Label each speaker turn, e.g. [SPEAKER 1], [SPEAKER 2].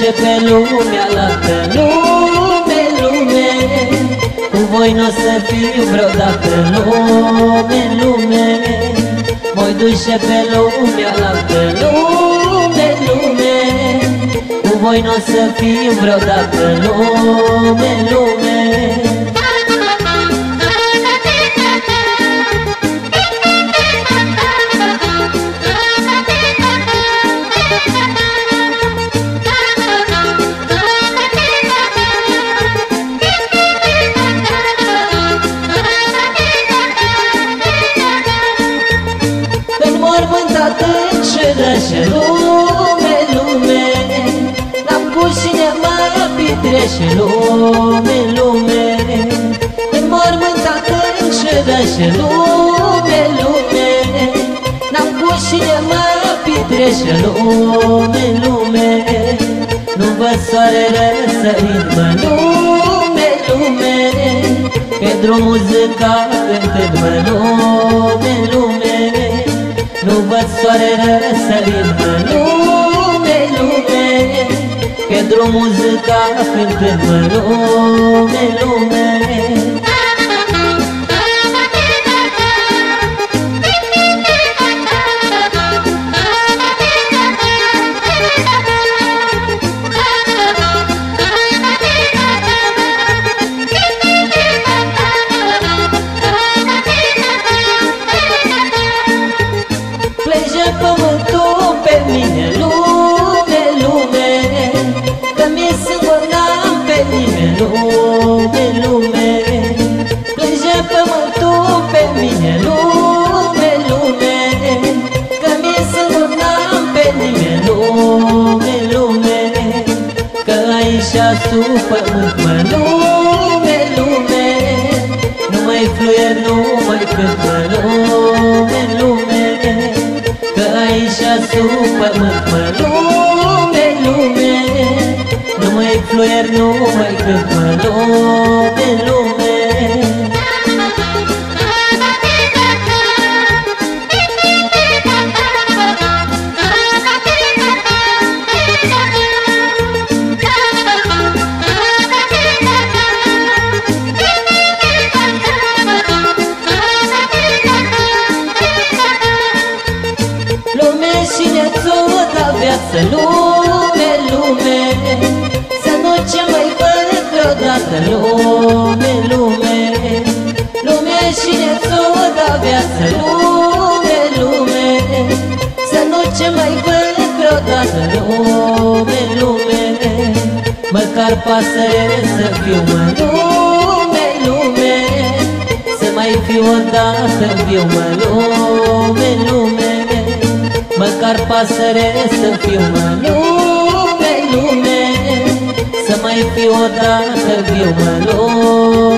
[SPEAKER 1] duce pe lumea la pe lume, lume. Cu voi n-o să fiu vreodată lume, lume. Voi duce pe lumea la pe lume, lume. Cu voi n-o să fiu vreodată lume, lume. Mormântat în șerășe, lume, lume. N-am cu cine mai petrește, lume, lume. Mormântat în șerășe, lume, lume. N-am cu cine mai petrește, lume, lume. Nu văd soarele răsărit, mă, lume, lume. Pe drumul zâca cântând, mă, lume, lume. Nu văd soarele răsărit, mă, lume, lume. Pe drumul zâca cântând, mă, lume, lume. Pământul pe mine, lume, lume. Că mi-e singur, n-am pe nimeni, lume, lume. Plânge pământul pe mine, lume, lume. Că mi-e singur, n-am pe nimeni, lume, lume. Că aici sub pământ, mă, lume, lume. Nu mai fluier, nu mai cânt, mă, lume, lume. Că aici sub pământ, mă, lume, lume. Nu mai fluier, nu mai cânt, mă, lume, lume. Cine ți-o da viață, lume, lume. Să nu ce mai văd vreodată, lume, lume. Lume, cine ți-o da viață, lume, lume. Să nu ce mai văd vreodată, lume, lume. Măcar pasăre să fiu, mă, lume, lume. Să mai fiu odată viu, mă, lume, lume. Măcar pasăre să fiu, mă, lume, lume. Să mai fiu odată viu, mă, lume.